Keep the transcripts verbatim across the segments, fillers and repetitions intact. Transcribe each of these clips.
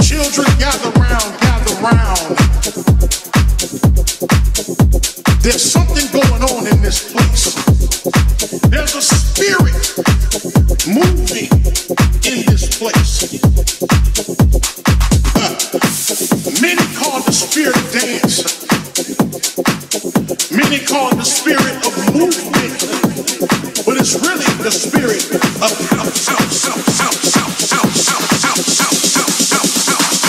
Children, gather round, gather round. There's something going on in this place. There's a spirit moving in this place. Uh, many call the spirit of dance. Many call the spirit of movement. But it's really the spirit of house, house, house, house, house, house, house, house, house, house, house.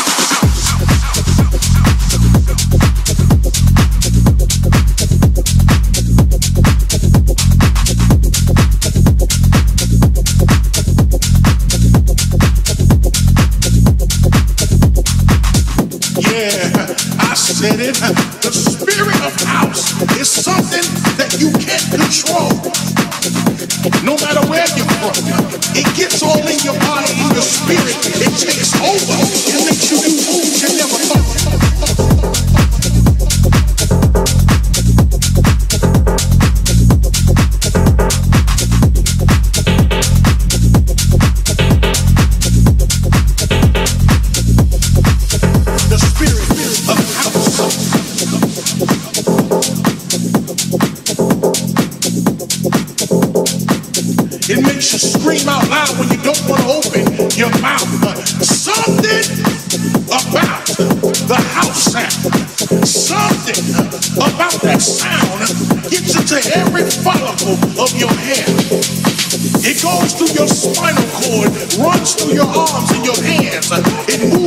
Said it. The spirit of house is something that you can't control. No matter where you're from, it gets all in your body, in your spirit. It takes over. It makes you do moves you never thought. It makes you scream out loud when you don't want to open your mouth. Uh, something about the house sound, something about that sound gets into every follicle of your hair. It goes through your spinal cord, runs through your arms and your hands. Uh, it moves